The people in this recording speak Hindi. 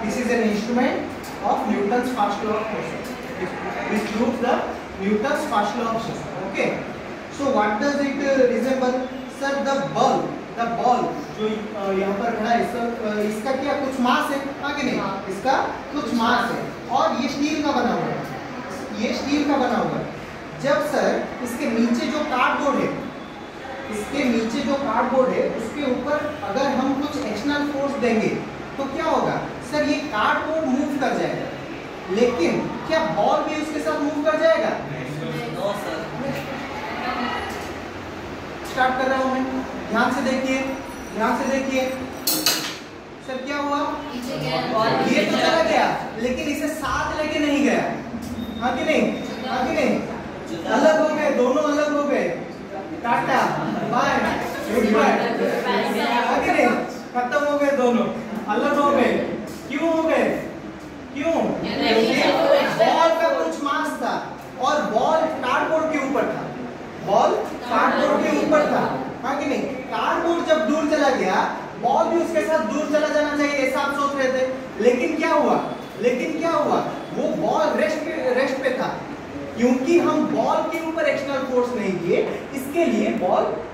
This is an instrument of Newton's first law of motion, which proves the Newton's first law of motion. Okay. So what does it resemble? Sir, the ball जो यहाँ पर खड़ा है, इसका क्या कुछ मास है? हाँ कि नहीं? इसका कुछ मास है और ये स्टील का बना हुआ है, ये स्टील का बना हुआ है। जब सर इसके नीचे जो कार्डबोर्ड है, इसके नीचे जो कार्डबोर्ड है उसके ऊपर अगर हम कुछ एक्सटर्नल फोर्स देंगे तो क्या होगा? सर ये कार्डबोर्ड मूव कर जाएगा, लेकिन क्या बॉल भी उसके साथ मूव कर जाएगा? No sir. स्टार्ट कर रहा हूं मैं, ध्यान से देखिए, ध्यान से देखिए। सर क्या हुआ? ये तो चला गया, लेकिन इसे साथ लेके नहीं गया। हाँ कि नहीं? हाँ कि नहीं? अलग हो गए, दोनों अलग हो गए। टाटा बाय गुड बाय, हाँ कि नहीं? खत्म हो गए, दोनों अलग हो गए। क्यों हो गए? क्यों? बॉल का कुछ मास था और बॉल कार्डबोर्ड के ऊपर था, बॉल कार्डबोर्ड के ऊपर था। हाँ कि नहीं? कार्डबोर्ड जब दूर चला गया, बॉल भी उसके साथ दूर चला जाना चाहिए, ऐसा आप सोच रहे थे। लेकिन क्या हुआ? लेकिन क्या हुआ? वो बॉल रेस्ट पे था, क्योंकि हम बॉल के ऊपर एक्सटर्नल फोर्स नहीं दिए, इसके लिए बॉल